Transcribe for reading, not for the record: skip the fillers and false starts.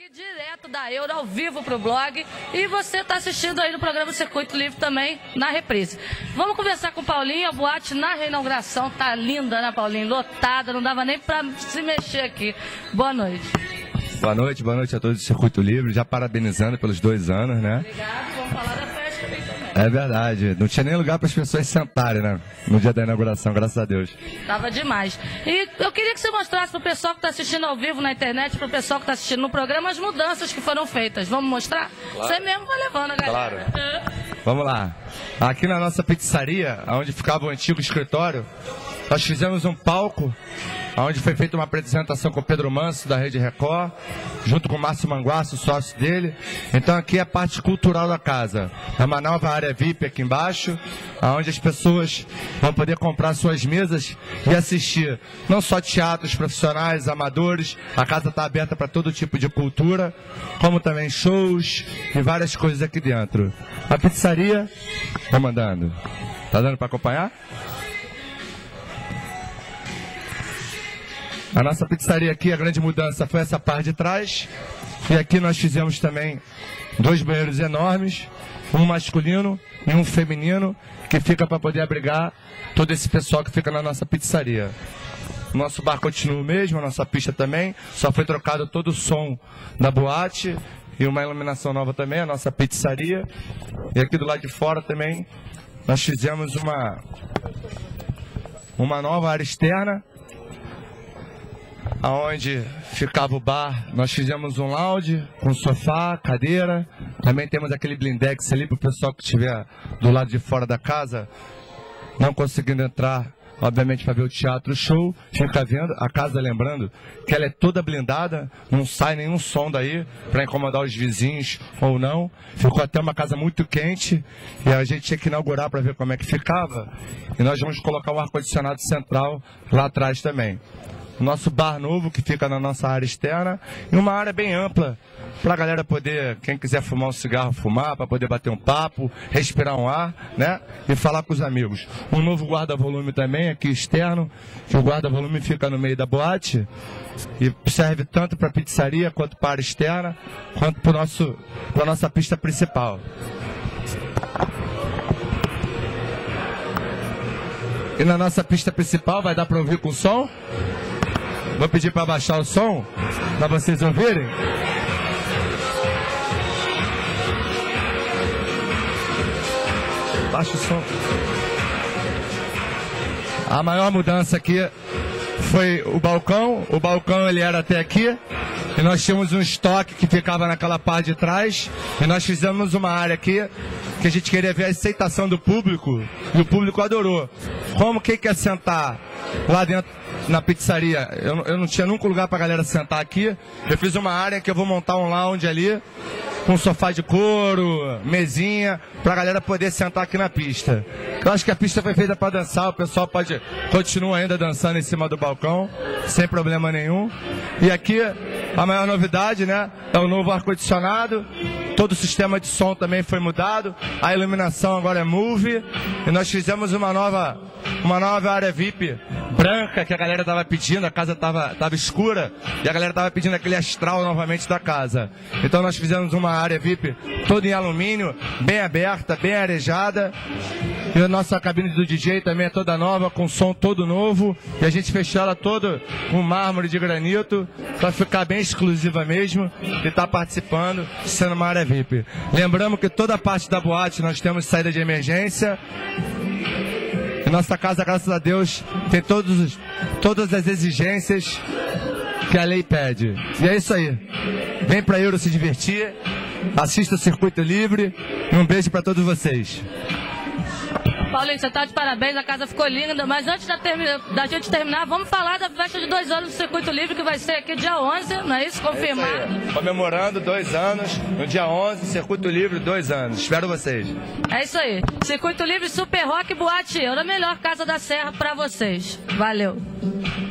aqui direto da Euro, ao vivo pro blog. E você está assistindo aí no programa Circuito Livre também, na reprise. Vamos conversar com o Paulinho. A boate na reinauguração tá linda, né, Paulinho? Lotada, não dava nem para se mexer aqui. Boa noite. Boa noite a todos do Circuito Livre. Já parabenizando pelos 2 anos, né? Obrigado, vamos falar da festa também. É verdade, não tinha nem lugar para as pessoas sentarem, né? No dia da inauguração, graças a Deus. Tava demais. E eu queria que você mostrasse pro pessoal que está assistindo ao vivo na internet, pro pessoal que está assistindo no programa, as mudanças que foram feitas. Vamos mostrar? Claro. Você mesmo vai levando a galera. Claro. Vamos lá. Aqui na nossa pizzaria, onde ficava o antigo escritório, nós fizemos um palco onde foi feita uma apresentação com o Pedro Manso, da Rede Record, junto com o Márcio Manguaço, sócio dele. Então aqui é a parte cultural da casa. É uma nova área VIP aqui embaixo, onde as pessoas vão poder comprar suas mesas e assistir não só teatros profissionais, amadores, a casa está aberta para todo tipo de cultura, como também shows e várias coisas aqui dentro. A pizzaria, vamos andando. Tá dando para acompanhar? A nossa pizzaria aqui, a grande mudança foi essa parte de trás. E aqui nós fizemos também 2 banheiros enormes, um masculino e um feminino, que fica para poder abrigar todo esse pessoal que fica na nossa pizzaria. O nosso bar continua o mesmo, a nossa pista também, só foi trocado todo o som da boate e uma iluminação nova também, a nossa pizzaria. E aqui do lado de fora também nós fizemos uma nova área externa, aonde ficava o bar. Nós fizemos um lounge com sofá, cadeira. Também temos aquele blindex ali para o pessoal que estiver do lado de fora da casa, não conseguindo entrar, obviamente, para ver o teatro, o show, fica vendo. A casa, lembrando que ela é toda blindada, não sai nenhum som daí para incomodar os vizinhos ou não. Ficou até uma casa muito quente e a gente tinha que inaugurar para ver como é que ficava. E nós vamos colocar um ar-condicionado central lá atrás também. O nosso bar novo, que fica na nossa área externa, e uma área bem ampla, para a galera poder, quem quiser fumar um cigarro, fumar, para poder bater um papo, respirar um ar, né? E falar com os amigos. Um novo guarda-volume também, aqui externo, que o guarda-volume fica no meio da boate, e serve tanto para a pizzaria, quanto para a área externa, quanto para a nossa pista principal. E na nossa pista principal, vai dar para ouvir com som? Vou pedir para baixar o som, para vocês ouvirem. Baixa o som. A maior mudança aqui foi o balcão. O balcão ele era até aqui. E nós tínhamos um estoque que ficava naquela parte de trás. E nós fizemos uma área aqui que a gente queria ver a aceitação do público. E o público adorou. Como quem quer sentar lá dentro na pizzaria, eu não tinha nunca lugar pra galera sentar aqui. Eu fiz uma área que eu vou montar um lounge ali, com sofá de couro, mesinha, pra galera poder sentar aqui na pista. Eu acho que a pista foi feita pra dançar, o pessoal continua ainda dançando em cima do balcão, sem problema nenhum. E aqui, a maior novidade, né, é o novo ar-condicionado. Todo o sistema de som também foi mudado. A iluminação agora é Move. E nós fizemos uma nova área VIP branca que a galera estava pedindo. A casa tava escura e a galera estava pedindo aquele astral novamente da casa. Então nós fizemos uma área VIP toda em alumínio, bem aberta, bem arejada. E a nossa cabine do DJ também é toda nova, com som todo novo. E a gente fechou ela toda com mármore de granito, para ficar bem exclusiva mesmo e estar participando, sendo uma área VIP. Lembramos que toda a parte da boate nós temos saída de emergência. E nossa casa, graças a Deus, tem todas as exigências que a lei pede. E é isso aí. Vem pra Euro se divertir, assista o Circuito Livre e um beijo para todos vocês. Paulinho, você tá de parabéns, a casa ficou linda, mas antes da gente terminar, vamos falar da festa de 2 anos do Circuito Livre, que vai ser aqui dia 11, não é isso? Confirmado. É isso. Comemorando 2 anos, no dia 11, Circuito Livre, 2 anos. Espero vocês. É isso aí. Circuito Livre, Super Rock, Boate Euro, a melhor casa da Serra pra vocês. Valeu.